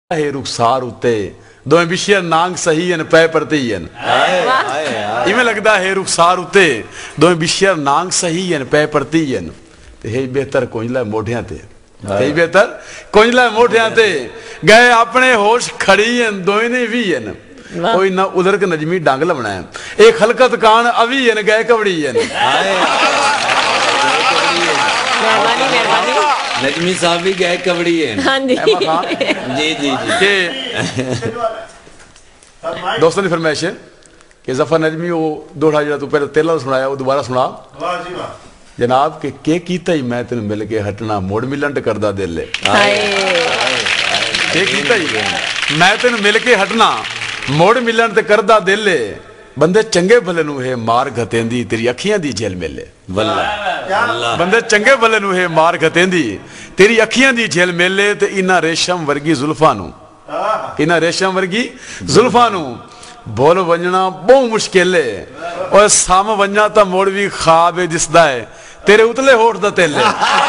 है रुखसार उत्ते दोवें विशे नांग सही हैं पै परती हैं इवें लगता है रुखसार उत्ते दोवें विशे नांग सही हैं पै परती हैं ते हे बेहतर कोंजला मोढियां ते हे बेहतर कोंजला मोढियां ते गए अपने होश खड़ी हैं दोवें ने भी हैं कोई ना उधर के नजमी डांग लवना है एक हलकत कान अभी हैं गए कवड़ी हैं नजमी साहब भी गए कबड़ी है। हाँ जी जी जी जी दोस्तों की फरमाइश है कि जफर नजमी वो दोहरा जो तू पहले तेला सुनाया वो दोबारा सुना जनाब के कीता ही मैं तेन मिल के हटना मोड़ मिलंट करदा दिल के कीता ही मैं तेन मिल के हटना मोड़ मिलन ते करदा दिल बंदे चंगे भले नू है मार घतेंदी तेरी अखियां दी झेल मेले बंदे चंगे भले नू है मार घतेंदी तेरी अखियां दी झेल मेले ते इना रेशम वर्गी जुल्फां नू इना रेशम वर्गी जुल्फां नू बोल वंजना बहुत मुश्किल है और साम वंजा ता मोड़ भी ख्वाब दिसदा है तेरे उतले होठ दा तेले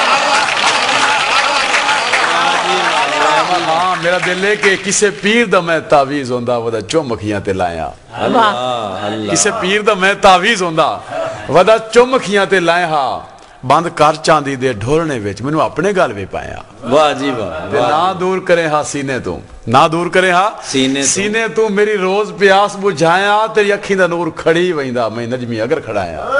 हाँ मेरा दिल है कि किसे पीर दा मैं तावीज होंदा वदा चुम अखियां ते लाया किसे पीर दा मैं तावीज होंदा वदा चुम अखियां ते लाया बंद कर चांदी दे ढोलने विच मैनू अपने गल वे पाया वाह जी वाह ते ना दूर करे हा सीने तो ना दूर करे हा सीने तो मेरी रोज प्यास बुझाया तेरी अखी दा नूर खड़ी वैंदा मैं नजमी अगर खड़ाया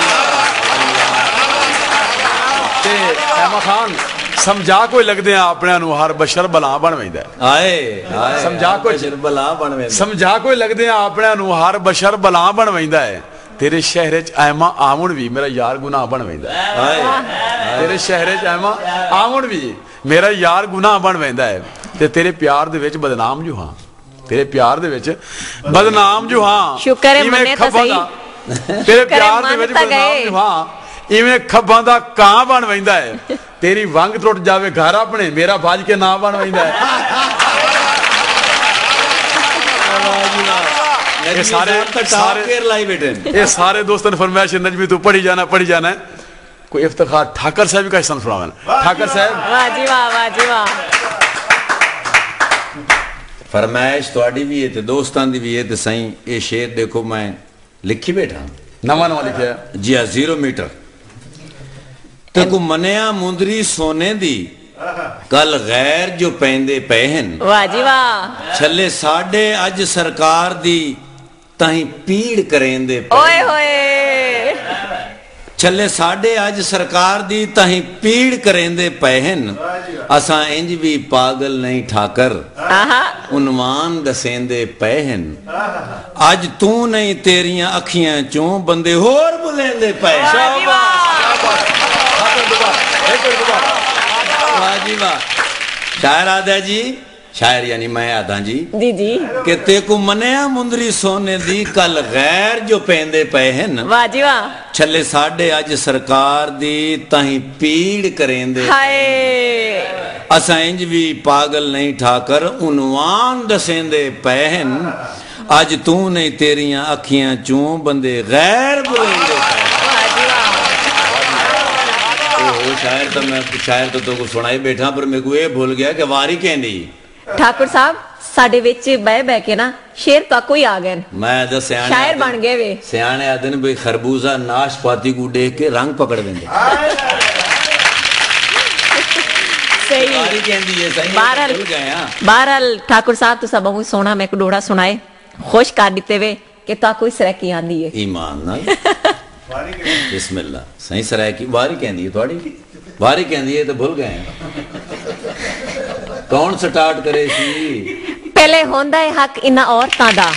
ते अहमद खान समझा कोई लगदे अपने हर बशर बला बन वैंदा है समझा कोई बला बन वैंदा समझा कोई लगदे अपने हर बशर बला बन वैंदा है तेरे शहर च आयमा आवन भी मेरा यार गुनाह बन वैंदा है तेरे शहर च आयमा आवन भी मेरा यार गुनाह बन वैंदा है ते तेरे प्यार दे विच बदनाम जो हां तेरे प्यार दे विच बदनाम जो हां शुक्र है मने ता सही तेरे प्यार दे विच बदनाम जो हां इवें खब्बां दा कां बन वैंदा है तेरी वंग टुट जावे घर अपने मेरा बाज के नाम बन वैंदा है ये सारे दोस्तों ने फरमाइश नजमी तू पढ़ी जाना है कोई इफ्तिखार ठाकर साहब का हिस्सा सुनावा ठाकर साहब वाह जी वाह वाह जी वाह फरमाइश थोड़ी भी है ते दोस्तां दी भी है ते सही ये शेर देखो मैं लिखी बैठा नवा लिखा जी हां 0 मीटर तेको मनिया मुंदरी सोने दी कल गैर जो पेंदे पहन वाह जी वाह छले साडे अज सरकार दी ताही पीड़ करेंदे ओए होए छले साडे अज सरकार दी ताही पीड़ करेंदे पहन असा इंज भी पागल नहीं ठाकर उन्वान दसेंदे पहन अज तू नहीं तेरियां अखियां चों बंदे होर बुलेंदे पहन शायर आदा जी शायर यानी मैं आदा जी जी के तेको मनिया मुंदरी सोने दी कल गैर जो पेंदे पहन वाह जी वाह छले साडे अज सरकार दी ताही पीड़ करेंदे हाय असा इंज भी पागल नहीं ठाकर उन्वान दसेंदे पहन अज तू नहीं तेरियां अखियां चूं बंदे गैर बुलेंदे शायर तो सुनाई बैठा पर मेरे को ये भूल गया कि वारी कहनी ठाकुर साहब साडे विच बह बह के ना शेर तो कोई आ गए मैं दस शायर बन गए वे सियाने आदन भाई खरबूजा नाशपाती को देख के रंग पकड़ देंगे सही वारी कहनी है सही बहरहाल ठाकुर साहब तुसा बहुत सोना मेरे को डोड़ा सुनाए खुश कर दिते वे कि ता कोई सरकी आंदी है ईमान नाल बिस्मिल्लाह सही सराय की वारी कहनी है थोड़ी वारी कहनी है तो भूल गए कौन स्टार्ट करे सी पहले होंदा है हक इना औरतां दा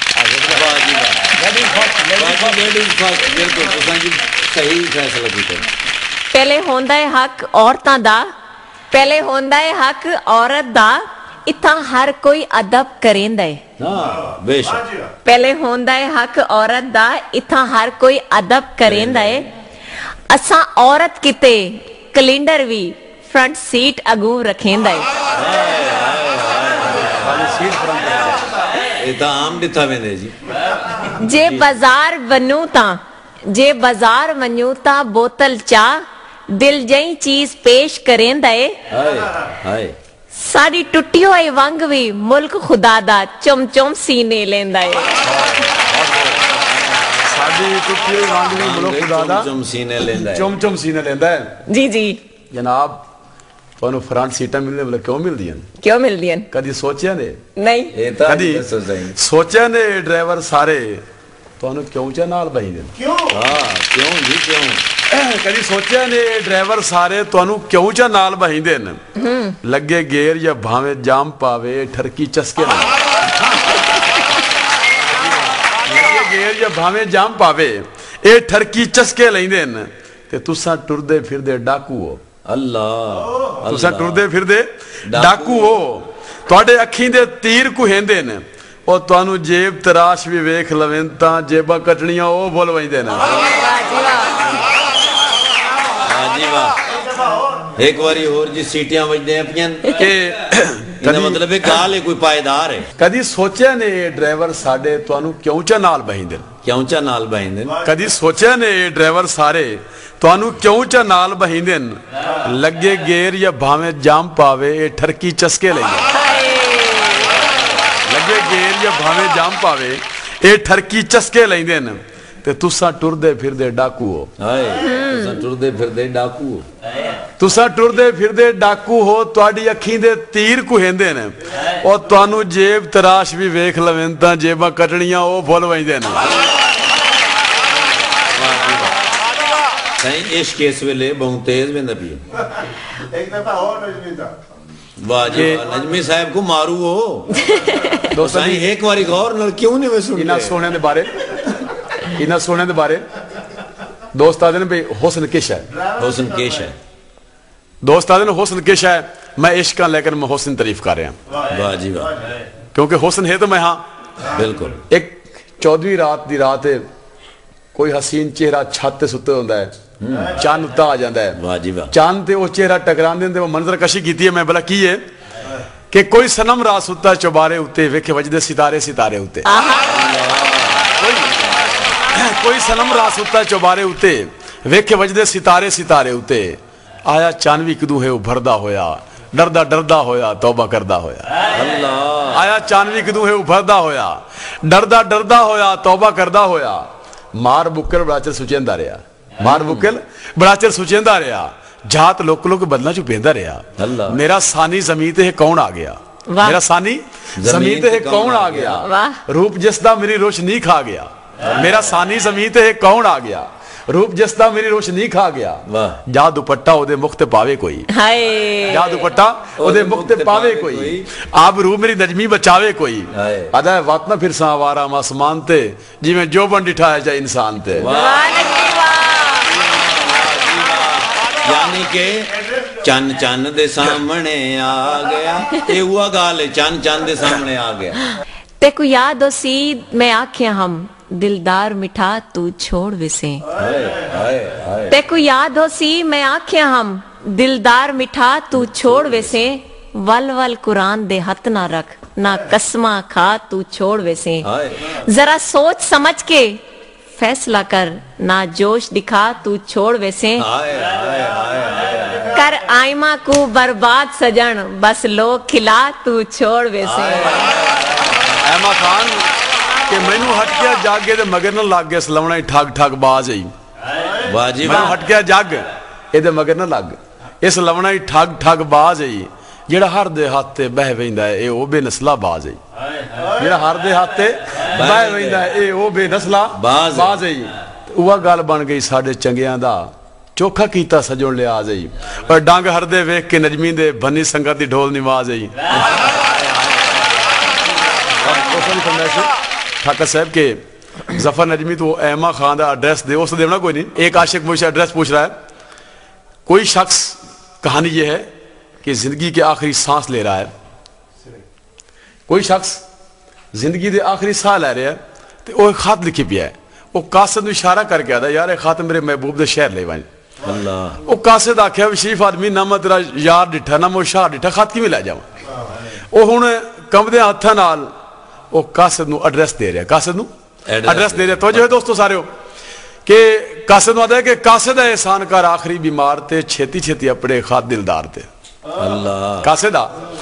सही फैसला कीता पहले होंदा है हक औरतां दा पहले होंदा है हक औरत दा इत्थां हर कोई अदब करेंदा है बेशक पहले होंदा है हक औरत दा इत्थां हर कोई अदब करेंदा है असा औरत किते कैलेंडर भी फ्रंट सीट अगू रखेंदा है ये तो आम दिथा वेंदे जी जे बाजार वनू ता बोतल चा दिल जई चीज पेश करेंदा है हाय ਸਾਡੀ ਟੁੱਟੀ ਹੋਈ ਵੰਗ ਵੀ ਮੁਲਕ ਖੁਦਾ ਦਾ ਚੁੰਮ ਚੁੰਮ ਸੀਨੇ ਲੈਂਦਾ ਏ ਸਾਡੀ ਟੁੱਟੀ ਹੋਈ ਵੰਗ ਵੀ ਮੁਲਕ ਖੁਦਾ ਦਾ ਚੁੰਮ ਸੀਨੇ ਲੈਂਦਾ ਚੁੰਮ ਚੁੰਮ ਸੀਨੇ ਲੈਂਦਾ ਹੈ ਜੀ ਜੀ ਜਨਾਬ ਤੁਹਾਨੂੰ ਫਰੰਟ ਸੀਟਾਂ ਮਿਲਣੇ ਵਾਲੇ ਕਿਉਂ ਮਿਲਦੀਆਂ ਕਿਉਂ ਮਿਲਦੀਆਂ ਕਦੀ ਸੋਚਿਆ ਨੇ ਨਹੀਂ ਇਹ ਤਾਂ ਕਦੀ ਦੱਸੋ ਸਹੀ ਸੋਚਿਆ ਨੇ ਡਰਾਈਵਰ ਸਾਰੇ ਤੁਹਾਨੂੰ ਕਿਉਂ ਚਾ ਨਾਲ ਬਹੀਦੇ ਕਿਉਂ ਕਿਉਂ ਜੀ ਕਿਉਂ ਕਦੀ ਸੋਚਿਆ ਨੇ ਡਰਾਈਵਰ ਸਾਰੇ ਤੁਹਾਨੂੰ ਕਿਉਂ ਚਾ ਨਾਲ ਬਹੀਦੇ ਨੇ ਲੱਗੇ ਗੇਰ ਜਾਂ ਭਾਵੇਂ ਜਾਮ ਪਾਵੇ ਠਰਕੀ ਚਸਕੇ ਲੱਗੇ ਗੇਰ ਜਾਂ ਭਾਵੇਂ ਜਾਮ ਪਾਵੇ ਇਹ ਠਰਕੀ ਚਸਕੇ ਲੈਂਦੇ ਨੇ ਤੇ ਤੁਸਾਂ ਟੁਰਦੇ ਫਿਰਦੇ ਡਾਕੂ ਹੋ ਅੱਲਾਹ ਤੁਸਾਂ ਟੁਰਦੇ ਫਿਰਦੇ ਡਾਕੂ ਹੋ ਤੁਹਾਡੇ ਅੱਖੀਂ ਦੇ ਤੀਰ ਕੁਹੇਂਦੇ ਨੇ ਉਹ ਤੁਹਾਨੂੰ ਜੇਬ ਤਰਾਸ਼ ਵੀ ਵੇਖ ਲਵੇਂ ਤਾਂ ਜੇਬਾਂ ਕੱਟਣੀਆਂ ਉਹ ਭੁੱਲ ਵੈਂਦੇ ਨੇ ਜੀ ਵਾਹ ਇੱਕ ਵਾਰੀ ਹੋਰ ਜੀ ਸੀਟੀਆਂ ਵੱਜਦੇ ਆ ਪਈਆਂ ਕਿ ਇਹਦਾ ਮਤਲਬ ਇਹ ਗਾਲ ਹੈ ਕੋਈ ਪਾਇਦਾਰ ਹੈ ਕਦੀ ਸੋਚਿਆ ਨੇ ਡਰਾਈਵਰ ਸਾਡੇ ਤੁਹਾਨੂੰ ਕਿਉਂ ਚਾ ਨਾਲ ਬਹਿੰਦੇ ਕਿਉਂ ਚਾ ਨਾਲ ਬਹਿੰਦੇ ਕਦੀ ਸੋਚਿਆ ਨੇ ਡਰਾਈਵਰ ਸਾਰੇ ਤੁਹਾਨੂੰ ਕਿਉਂ ਚਾ ਨਾਲ ਬਹਿੰਦੇ ਲੱਗੇ ਗੇਰ ਜਾਂ ਭਾਵੇਂ ਜਾਮ ਪਾਵੇ ਇਹ ਠਰਕੀ ਚਸਕੇ ਲਈਏ ਲੱਗੇ ਗੇਰ ਜਾਂ ਭਾਵੇਂ ਜਾਮ ਪਾਵੇ ਇਹ ਠਰਕੀ ਚਸਕੇ ਲੈਂਦੇ ਨੇ ਤੇ ਤੁਸਾਂ ਟੁਰਦੇ ਫਿਰਦੇ ਡਾਕੂ ਹੋ ਹਾਏ ਤੁਸਾਂ ਟੁਰਦੇ ਫਿਰਦੇ ਡਾਕੂ ਹੋ ਤੁਸਾਂ ਟੁਰਦੇ ਫਿਰਦੇ ਡਾਕੂ ਹੋ ਤੁਹਾਡੀ ਅੱਖੀਂ ਦੇ ਤੀਰ ਕੁਹੇਂਦੇ ਨੇ ਉਹ ਤੁਹਾਨੂੰ ਜੇਬ ਤਰਾਸ਼ ਵੀ ਵੇਖ ਲਵੇਂ ਤਾਂ ਜੇਬਾਂ ਕੱਟਣੀਆਂ ਉਹ ਭੁੱਲ ਵੈਂਦੇ ਨੇ ਸਹੀ ਇਸ਼ਕ ਇਸ ਵੇਲੇ ਬਹੁਤ ਤੇਜ਼ ਵੇਂਦਾ ਪਈ ਇੱਕ ਦਫਾ ਹੋਰ ਨਜ਼ਮੀ ਦਾ वाह जी नजमी साहब को मारू हो दोस्तों एक बारी गौर नाल क्यों नहीं वे सुन इना सोने दे बारे दोस्त आदे ने भाई हुस्न किश है हुस्न किश है दोस्त आदे ने हुस्न किश है मैं इश्क लेकर मैं हुस्न तारीफ कर रहा वाह जी वाह क्योंकि हुस्न है तो मैं हाँ बिल्कुल एक 14वीं रात दी रात है कोई हसीन चेहरा छत ते सुते हुंदा है चंद उत्ता आ जाता है वाह जी वाह चंद ते वो चेहरा टकरांदे ने मंजर कशी की है मैं भला की है कि कोई सनम रात सुता चौबारे उत्ते वेखे वजदे सितारे सितारे उत्ते कोई सनम रात सुता चौबारे उत्ते वेखे वजदे सितारे सितारे उत्ते आया चंद भी कदू है उभरदा होया डरदा डरदा होया तौबा करदा होया अल्लाह आया चंद भी कदू है उभरदा होया डरदा डरदा होया तौबा करदा होया मार बुक्कर बड़ा चल सुचेंदा रहा मार बुकल बड़ा चिर सुचेंदा रहा जात लोक लोक बदला चु पेंदा रहा मेरा सानी जमीन ते कौन आ गया मेरा सानी जमीन ते कौन आ गया रूप जिसदा मेरी रोशनी खा गया मेरा सानी जमीन ते कौन आ गया रूप जिसदा मेरी रोशनी खा गया जा दुपट्टा ओदे मुख ते पावे कोई जा दुपट्टा ओदे मुख ते पावे कोई आप रूप मेरी नजमी बचावे कोई अदा वत ना फिर सावारा आसमान ते जिवें जोबन डिठा है जा इंसान ते यानी के चन चन दे सामने आ गया ये हुआ गाल चन चन दे सामने आ गया तेको याद हो सी मैं आख्या हम दिलदार मिठा तू छोड़ विसे तेको याद हो सी मैं आख्या हम दिलदार मिठा तू छोड़ विसे वल वल कुरान दे हथ ना रख ना कसमा खा तू छोड़ विसे जरा सोच समझ के फैसला कर ना जोश दिखा तू छोड़ वैसे कर आयमा को बर्बाद सजन बस लोग खिला तू छोड़ वैसे ऐमा खान के मैनू हट गया जागे ते मगर न लग गया सलावना ठग ठग बाज आई वाह जी मैनू हट गया जग एदे मगर न लग इस लवना ठग ठग बाज आई जेड़ा हर दे हाथ ते बह वैंदा है ए ओ बेनस्ला बाज आई जेड़ा हर दे हाथ ते बह वैंदा है ए ओ बेनस्ला बाज आई उवा गल बन गई साडे चंगियां दा चोखा कीता सजोण लिया आ जाई और डंग हरदे वेख के नजमी दे बनी संगत दी ढोल निवाज आई ठाकर साहब के जफर नजमी तो ऐमा खान का एड्रेस दे उस देना कोई नहीं एक आशिक मुझसे एड्रेस पूछ रहा है कोई शख्स कहानी ये है कि जिंदगी के आखिरी सांस ले रहा है कोई शख्स जिंदगी के आखिरी साह लै रहा है तो वह खत लिखी पिया है वो कासिद नूं इशारा करके आता यार खत मेरे महबूब के शहर ले वन वो कासिद आख्या भी शरीफ आदमी ना मैं तेरा यार डिठा ना मैं शाह डिठा खत किवें लै जावां वो हुण कंबदे हत्थां नाल वो कासिद नूं एड्रेस दे रहा कासिद नूं एड्रेस दे रहा तवज्जो है दोस्तों सारे कि कासिद नूं आखदा है कि कासिद है एहसान कर आखिरी बीमार ते छेती छेती अपने खाद दिलदार ते अल्लाह कासिद आ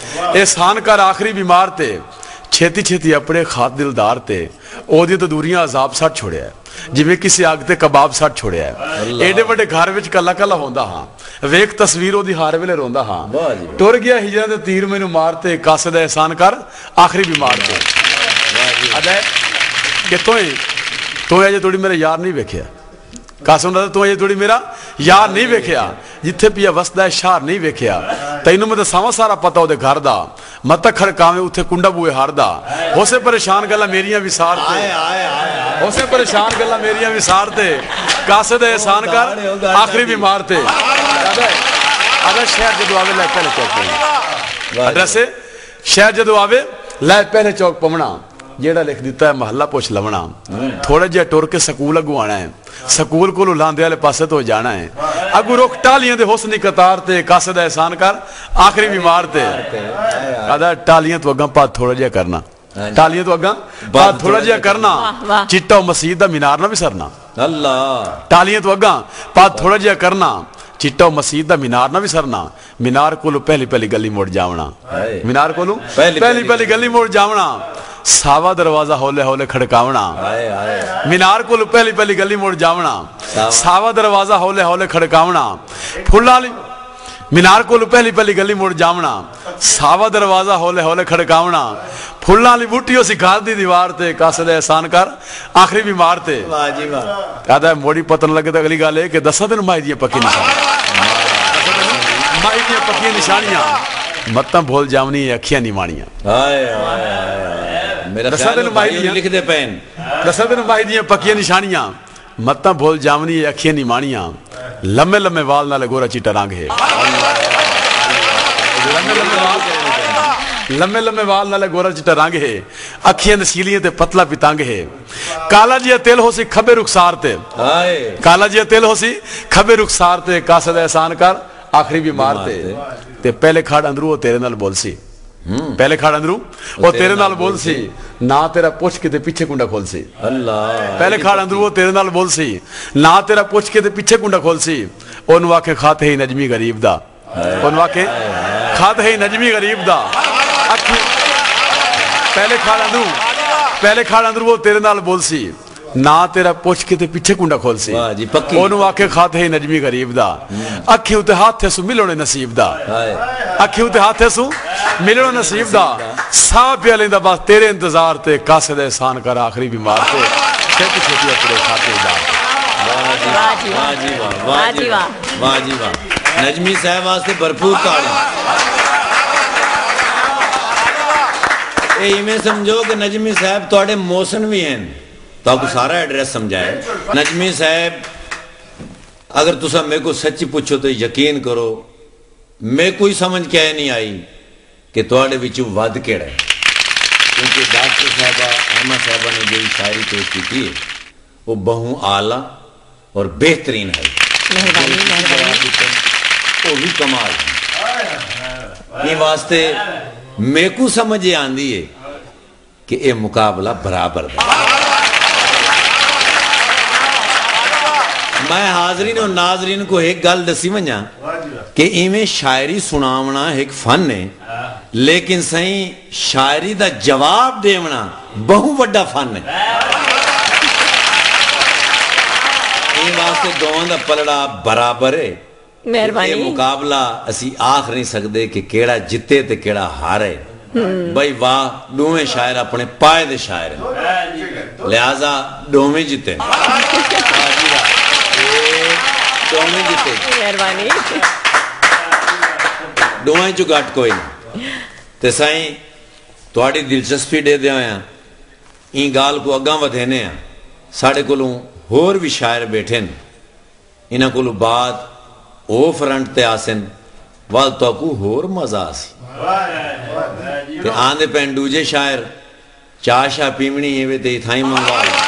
एहसान कर आखिरी बीमार ते छेती छेती अपने खात दिलदार ते ओदी तो दूरियां अजाब सट छोड़िया जिवें किसी अग ते कबाब सट छोड़िया एडे वड्डे घर विच कला कला होंदा हां वेख तस्वीर ओदी हार वेले रोंदा हां टुर गया हिजरा दे तीर मैनू मारते कासे दा एहसान कर आखिरी बीमार ते अदे कि तू अजे थोड़ी मेरा यार नहीं वेखिया कासम दा तू अजे थोड़ी मेरा यार नहीं वेखिया जिथे पिया वसदा है शहर नहीं वेखिया तैनू मैं दसावां सारा पता ओदे घर दा मत खड़कावे उथे कुंडा बूए हारदा होसे परेशान गल्लां मेरियां विसार ते होसे परेशान गल्लां मेरियां विसार ते कासे दा एहसान कर आखिरी बीमार ते अगर शहर जदों आवे लै पहले चौक एड्रेस शहर जदों आवे लै पहले चौक पवना जेड़ा लिख दिता है महला पुछ लवना थोड़ा जिहा टुर के स्कूल अगू आना है स्कूल को लांदे वाले पासे तो जाना है अगू रुख टालियां दे हुस्न कतार ते कासे दा एहसान कर आखिरी बीमार ते आदा टालियां तो अगा पात थोड़ा जिहा करना टालियां तो अगा पात थोड़ा जिहा करना चिट्टा मस्जिद दा मीनार ना विसरना अल्लाह टालियां तो अगा पात थोड़ा जिहा करना चिट्टा मस्जिद दा मीनार ना विसरना मीनार कोलू पहली पहली गली मुड़ जावना मीनार कोलू पहली पहली गली मुड़ जावना सावा दरवाजा हौले हौले खड़कावना मीनार को पहली पहली गली मुड़ जावना सावा दरवाजा हौले हौले खड़कावना फुल्ला मीनार को पहली पहली गली मुड़ जावना सावा दरवाजा हौले हौले खड़कावना फुल्लां वाली बूटियों सी घर दी दीवार ते कासे दा एहसान कर आखिरी बीमार ते कहदा मोड़ी पतन लगे तो अगली गल है कि दसा दिन माई दी पक्की निशानियां माई दी पक्की निशानियां मत्ता भूल जावनी अखियां नहीं माणियां दसा दिन माही दियां पक्कियां निशानियां मत्ता भूल जावनी अखियां नहीं माणियां लम्मे लम्मे वाल नाल गोरा चिट्टा रंग है लम्मे लम्मे वाल नाल गोरा चिट्टा रंग है अखियां नसीलियां ते पतला पितंग है काला जिहा तिल हो सी खबे रुखसार ते काला जिहा तिल हो सी खबे रुखसार ते कासे दा एहसान कर आखिरी बीमार ते पहले खाड़ अंदरू तेरे नाल बोल सी पहले खाड़ अंदरू वो तेरे नाल बोल सी ना तेरा पुछ के ते पीछे कुंडा खोल सी अल्लाह पहले खाड़ अंदरू वो तेरे नाल बोल सी ना तेरा पुछ के ते पीछे कुंडा खोल सी ओनु आखे खाते ही नजमी गरीब दा ओनु आखे खाते ही नजमी गरीब दा पहले खाड़ अंदरू वो तेरे नाल बोल सी ना तेरा पुछ के ते पीछे कुंडा खोल सी ओनु आखे खाते ही नजमी गरीब दा अखी उते हाथे सु मिलने नसीब दा अखी उते हाथे सु मिलनो नसीब दा सा पिया लेंदा बस तेरे इंतजार ते कासे दा एहसान कर आखिरी बीमार ते छेती छेती अपने खाते दा वाह जी वाह वाह जी वाह वाह जी वाह नजमी साहब वास्ते भरपूर ताड़ी ए इवें समझो कि नजमी साहब तोड़े मौसन भी हैं तो आपको सारा एड्रेस समझाए नजमी साहब अगर तुसा मेरे को सच्ची पूछो तो यकीन करो मैं कोई समझ क्या नहीं आई कि थोड़े विचों वध केड़ा है क्योंकि डॉक्टर साहबा अम्मा साहबा ने जो शायरी पेश की थी वो बहु आला और बेहतरीन है वो भी कमाल है वास्ते मेरे को समझ आंदी है कि ये मुकाबला बराबर है मैं हाजरीन और नाजरीन को एक गल दसी वजा कि इवें शायरी सुनावना एक फन है लेकिन सही शायरी दा जवाब देवना बहु वड्डा फन है इन वास्ते दोवां दा पलड़ा बराबर है मेहरबानी मुकाबला असी आख नहीं सकते कि केड़ा जिते ते केड़ा हारे भाई वाह दोवें शायर अपने पाए दे शायर हैं लिहाजा दोवें जिते दोवें चो घट कोई ते साईं तुहाडी दिलचस्पी दे दिया ई गाल को अगा वधेने साढ़े कोलों होर भी शायर बैठे इन्हां कोलों बाद ओ फ्रंट ते आसन वाल तो होर मजा आसी ते आंदे पैन दूजे शायर चाशा पीवनी है ते थाई मंगवा